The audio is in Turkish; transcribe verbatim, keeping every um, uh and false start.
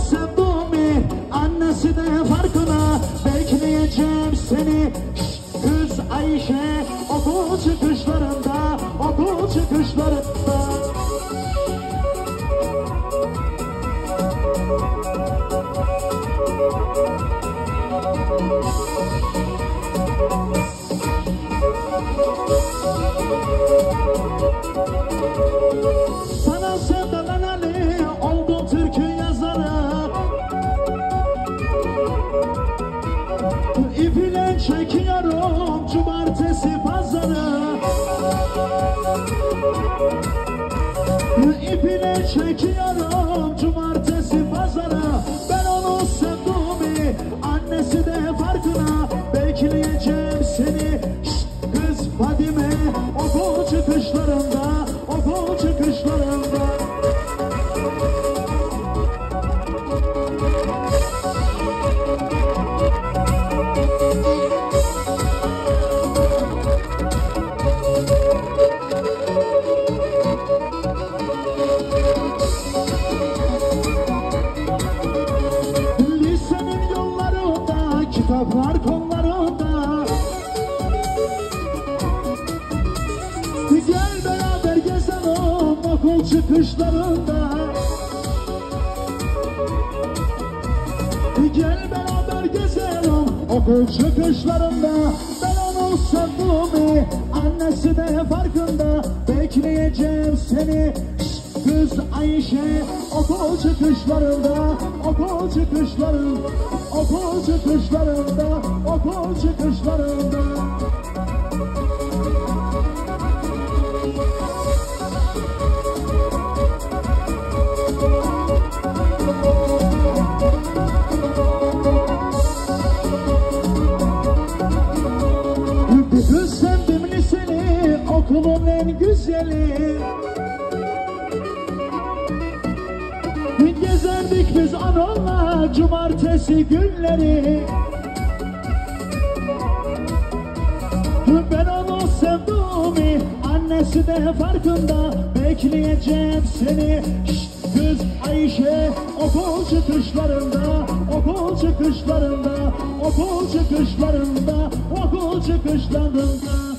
sevdumi, annesi de farkına. Bekleyeceğim seni şşt, kız Ayşe, okul çıkışlarında, okul çıkışlarında. Sana sevdalanalı oldum türkü yazarı. İple çekiyorum cumartesi pazarı. İple çekiyorum cumartesi pazarı. Ben onu sevdumi, annesi de farkına. Bekleyeceğim seni şşt, kız Fadime, okul çıkışlarında, okul çıkışlarında. Lisenin yollarında, kitaplar kollarında. Gel beraber gezelim okul çıkışlarında. Gel beraber gezelim okul çıkışlarında. Ben onu sevdumi, annesi de farkında. Bekleyeceğim seni şşt, kız Ayşe, okul çıkışlarında, okul çıkışlarında, okul çıkışlarında, okul çıkışlarında. Bütün sevdim liseni, okulun en güzeli. Gezerdik biz onunla cumartesi günleri. Ben onu sevdumi, annesi de farkında. Bekleyeceğim seni şşt, kız Ayşe, okul çıkışlarında, okul çıkışlarında, okul çıkışlarında, okul çıkışlarında.